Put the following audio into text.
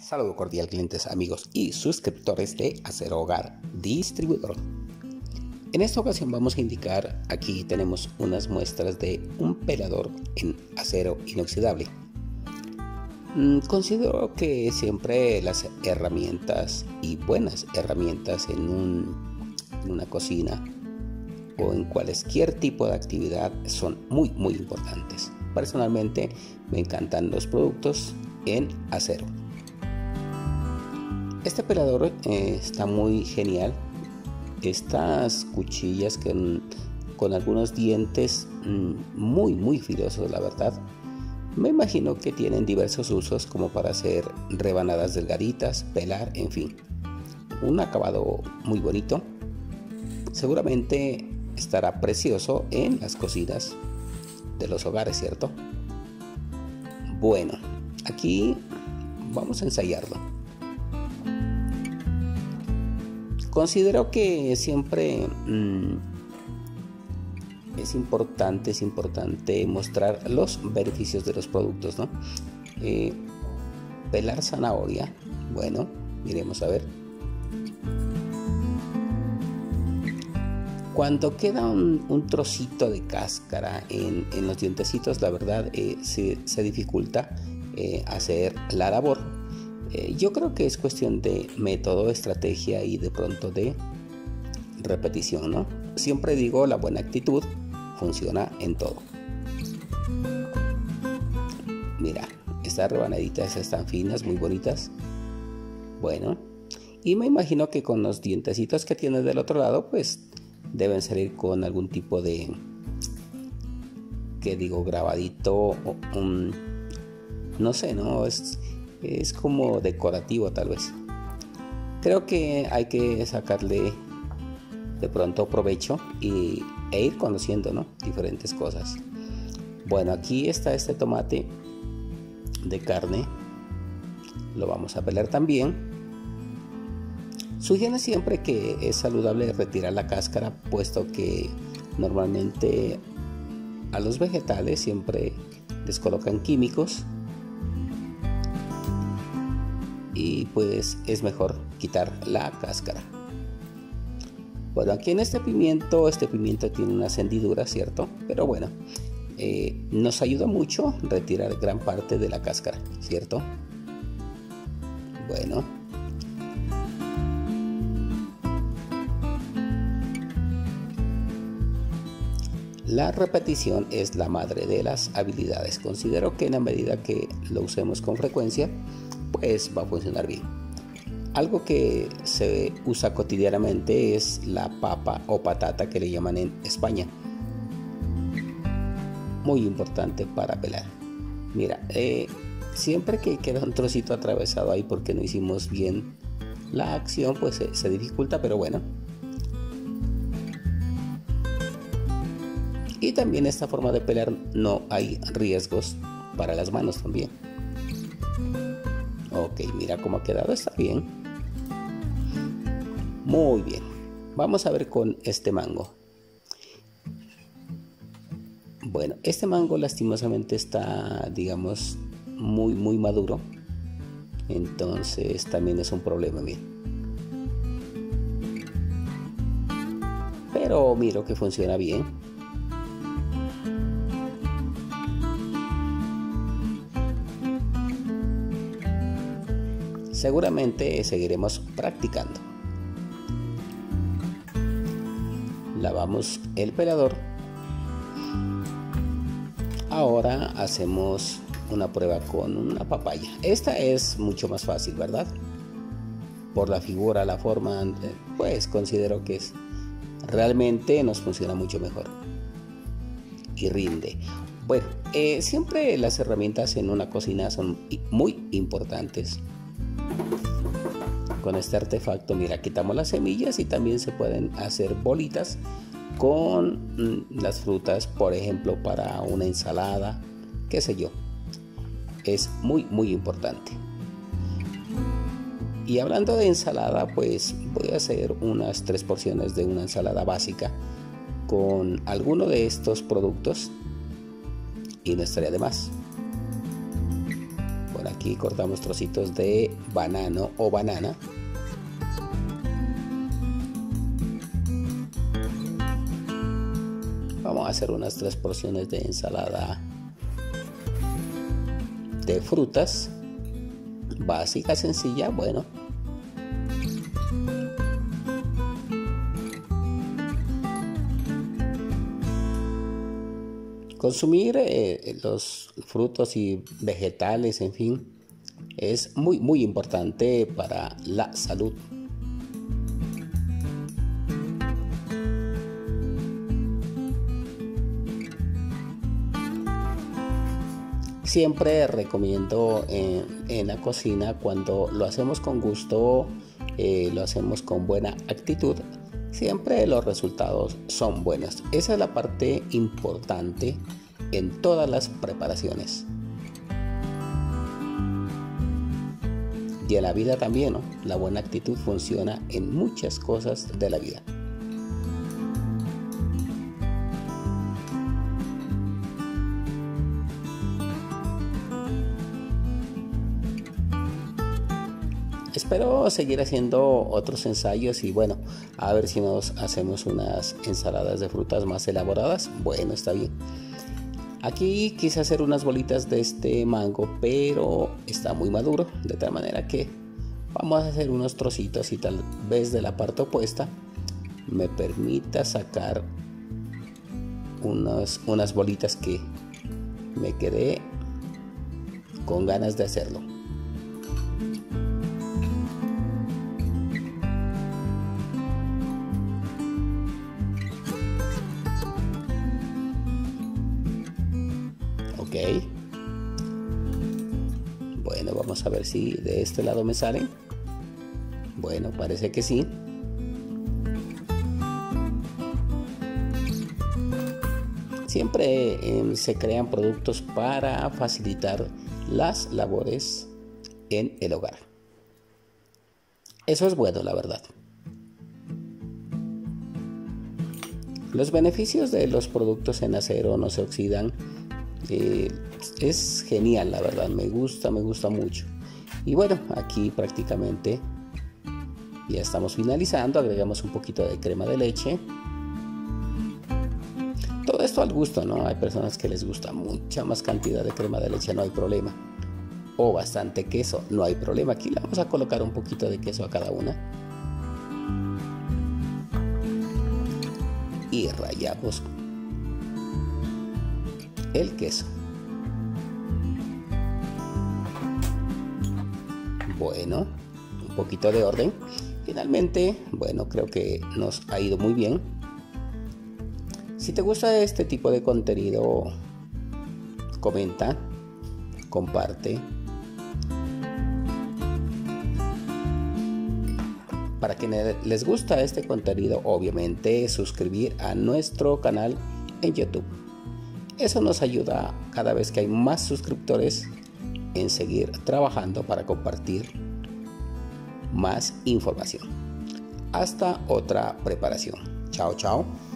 Saludo cordial, clientes, amigos y suscriptores de Acero Hogar Distribuidor. En esta ocasión vamos a indicar, aquí tenemos unas muestras de un pelador en acero inoxidable. Considero que siempre las herramientas y buenas herramientas en una cocina o en cualquier tipo de actividad son muy importantes. Personalmente me encantan los productos en acero. Este pelador está muy genial. Estas cuchillas con algunos dientes muy filosos, la verdad. Me imagino que tienen diversos usos, como para hacer rebanadas delgaditas, pelar, en fin. Un acabado muy bonito. Seguramente estará precioso en las cocinas de los hogares, ¿cierto? Bueno, aquí vamos a ensayarlo. Considero que siempre es importante mostrar los beneficios de los productos, ¿no? Pelar zanahoria, bueno, miremos a ver. Cuando queda un trocito de cáscara en los dientecitos, la verdad se dificulta hacer la labor. Yo creo que es cuestión de método, estrategia y de pronto de repetición, ¿no? Siempre digo, la buena actitud funciona en todo. Mira, estas rebanaditas están finas, muy bonitas. Bueno, y me imagino que con los dientecitos que tienes del otro lado, pues deben salir con algún tipo de, grabadito o no sé, ¿no? Es como decorativo, tal vez. Creo que hay que sacarle de pronto provecho e ir conociendo, ¿no? Diferentes cosas. Bueno, aquí está este tomate de carne. Lo vamos a pelar también. Sugiero siempre que es saludable retirar la cáscara, puesto que normalmente a los vegetales siempre les colocan químicos. Y pues es mejor quitar la cáscara. Bueno, aquí en este pimiento tiene unas hendiduras, ¿cierto? Pero bueno, nos ayuda mucho retirar gran parte de la cáscara, ¿cierto? Bueno. La repetición es la madre de las habilidades. Considero que en la medida que lo usemos con frecuencia, pues va a funcionar bien. Algo que se usa cotidianamente es la papa o patata, que le llaman en España. Muy importante para pelar. Mira, siempre que queda un trocito atravesado ahí porque no hicimos bien la acción, pues se dificulta, pero bueno. Y también esta forma de pelar no hay riesgos para las manos también. Ok, mira cómo ha quedado, está bien. Muy bien. Vamos a ver con este mango. Bueno, este mango lastimosamente está, digamos, muy maduro. Entonces también es un problema, mira. Pero miro que funciona bien. Seguramente seguiremos practicando. Lavamos el pelador. Ahora hacemos una prueba con una papaya. Esta es mucho más fácil, ¿verdad? Por la figura, la forma, pues considero que realmente nos funciona mucho mejor y rinde. Bueno, siempre las herramientas en una cocina son muy importantes. Con este artefacto, mira, quitamos las semillas y también se pueden hacer bolitas con las frutas, por ejemplo, para una ensalada, qué sé yo. Es muy importante. Y hablando de ensalada, pues voy a hacer unas 3 porciones de una ensalada básica con alguno de estos productos y no estaría de más. Bueno, aquí cortamos trocitos de banano o banana. Vamos a hacer unas 3 porciones de ensalada de frutas. Básica, sencilla, bueno. Consumir los frutos y vegetales, en fin, es muy importante para la salud. Siempre recomiendo en la cocina, cuando lo hacemos con gusto, lo hacemos con buena actitud, siempre los resultados son buenos. Esa es la parte importante en todas las preparaciones. Y en la vida también, ¿no? La buena actitud funciona en muchas cosas de la vida. Espero seguir haciendo otros ensayos y bueno, a ver si nos hacemos unas ensaladas de frutas más elaboradas. Bueno, está bien. Aquí quise hacer unas bolitas de este mango, pero está muy maduro, de tal manera que vamos a hacer unos trocitos y tal vez de la parte opuesta me permita sacar unas bolitas que me quedé con ganas de hacerlo. Ok, bueno, vamos a ver si de este lado me salen. Bueno, parece que sí. Siempre se crean productos para facilitar las labores en el hogar. Eso es bueno, la verdad. Los beneficios de los productos en acero no se oxidan. Es genial, la verdad, me gusta mucho. Y bueno, aquí prácticamente ya estamos finalizando. Agregamos un poquito de crema de leche. Todo esto al gusto, ¿no? Hay personas que les gusta mucha más cantidad de crema de leche, no hay problema. O bastante queso, no hay problema. Aquí le vamos a colocar un poquito de queso a cada una. Y rallamos el queso. Bueno, un poquito de orden. Finalmente, bueno, creo que nos ha ido muy bien. Si te gusta este tipo de contenido, comenta, comparte. Para quienes les gusta este contenido, obviamente suscribir a nuestro canal en YouTube. Eso nos ayuda cada vez que hay más suscriptores en seguir trabajando para compartir más información. Hasta otra preparación. Chao, chao.